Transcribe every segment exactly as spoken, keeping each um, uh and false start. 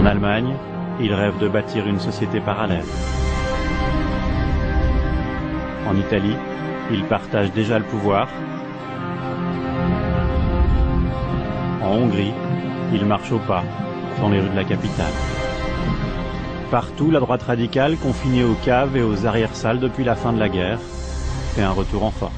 En Allemagne, il rêve de bâtir une société parallèle. En Italie, il partage déjà le pouvoir. En Hongrie, il marche au pas dans les rues de la capitale. Partout, la droite radicale, confinée aux caves et aux arrière-salles depuis la fin de la guerre, fait un retour en force.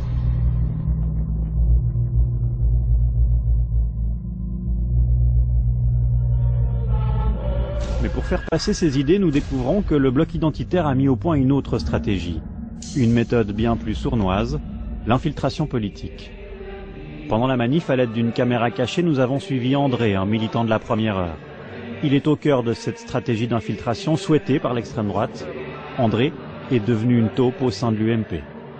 Mais pour faire passer ces idées, nous découvrons que le bloc identitaire a mis au point une autre stratégie. Une méthode bien plus sournoise, l'infiltration politique. Pendant la manif, à l'aide d'une caméra cachée, nous avons suivi André, un militant de la première heure. Il est au cœur de cette stratégie d'infiltration souhaitée par l'extrême droite. André est devenu une taupe au sein de l'U M P.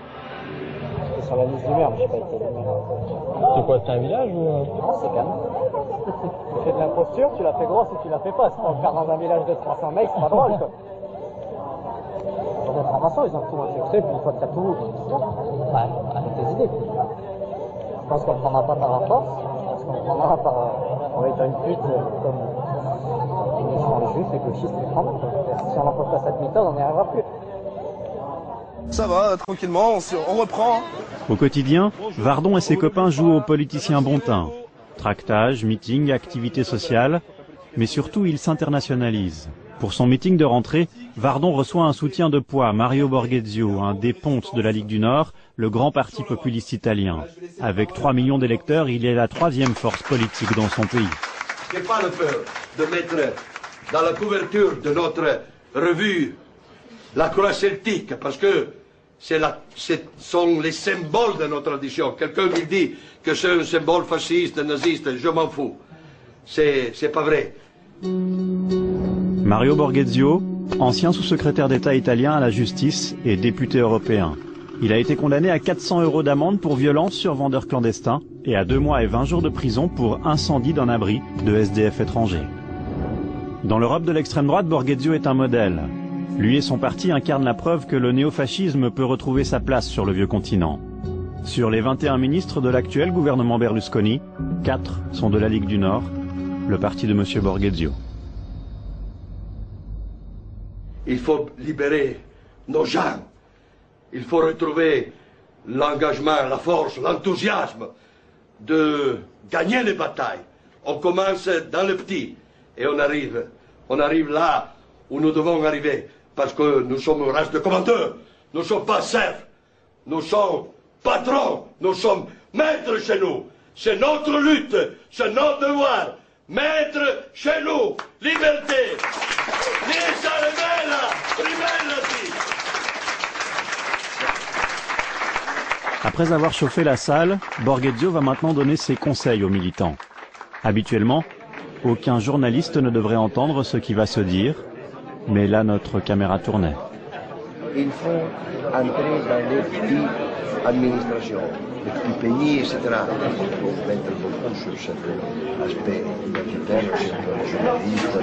Sur la liste du maire, mais j'ai pas été le maire. C'est quoi, c'est un village ou... Non, c'est calme. Tu fais de l'imposture, tu la fais grosse et tu la fais pas. C'est pas le faire dans un village de trois cents mecs, c'est pas drôle, quoi. Dans l'information, ils ont tout infiltré, puis une fois que t'as tout, ouais, avec tes idées. Je pense qu'on ne prendra pas par la force, parce qu'on prendra par, en étant une pute, comme ils sont les juifs, les gauchistes, les prendront. Si on n'emploie pas cette méthode, on n'y arrivera plus. Ça va, tranquillement, on, se, on reprend. Au quotidien, Vardon et ses copains jouent aux politiciens bon teint. Tractage, meeting, activités sociales, mais surtout ils s'internationalisent. Pour son meeting de rentrée, Vardon reçoit un soutien de poids, Mario Borghezio, un des pontes de la Ligue du Nord, le grand parti populiste italien. Avec trois millions d'électeurs, il est la troisième force politique dans son pays. Je n'ai pas le peur de mettre dans la couverture de notre revue la croix celtique, parce que ce sont les symboles de notre tradition. Quelqu'un me dit que c'est un symbole fasciste, naziste, je m'en fous. C'est pas vrai. Mario Borghezio, ancien sous-secrétaire d'État italien à la justice et député européen. Il a été condamné à quatre cents euros d'amende pour violence sur vendeur clandestin et à deux mois et vingt jours de prison pour incendie d'un abri de S D F étrangers. Dans l'Europe de l'extrême droite, Borghezio est un modèle. Lui et son parti incarnent la preuve que le néofascisme peut retrouver sa place sur le vieux continent. Sur les vingt et un ministres de l'actuel gouvernement Berlusconi, quatre sont de la Ligue du Nord, le parti de M. Borghezio. Il faut libérer nos gens. Il faut retrouver l'engagement, la force, l'enthousiasme de gagner les batailles. On commence dans le petit et on arrive, on arrive là où nous devons arriver. Parce que nous sommes une race de commandeurs. Nous ne sommes pas serfs. Nous sommes patrons. Nous sommes maîtres chez nous. C'est notre lutte. C'est notre devoir. Maîtres chez nous. Liberté. Lisa Rebella. Ribellati. Après avoir chauffé la salle, Borghezio va maintenant donner ses conseils aux militants. Habituellement, aucun journaliste ne devrait entendre ce qui va se dire. Mais là, notre caméra tournait. Il faut entrer dans les petites administrations, les petits pays, et cetera. Il faut mettre beaucoup sur cet aspect identitaire, sur le journaliste,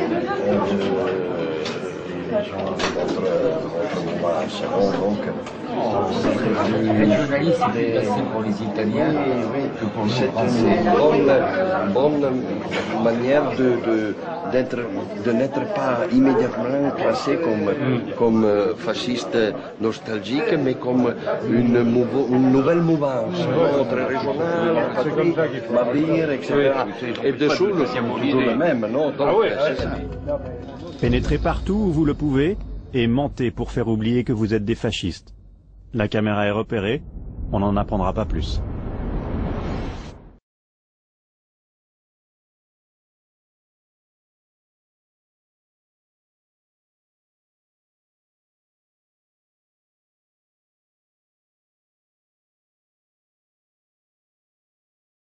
les gens de notre, notre mouvement second, donc. Les journalistes, c'est plus facile pour les Italiens oui, que pour les C'est Français. une bonne, bonne manière de, de, d'être, de n'être pas immédiatement classé comme, mm. comme euh, fasciste nostalgique, mais comme une, mouvo, une nouvelle mouvance, mm. entre régional, patrie, Mabir, et cetera. Et dessous, nous sommes toujours le même, non? Donc, ah oui, c'est ça. Pénétrez partout où vous le pouvez et mentez pour faire oublier que vous êtes des fascistes. La caméra est repérée, on n'en apprendra pas plus.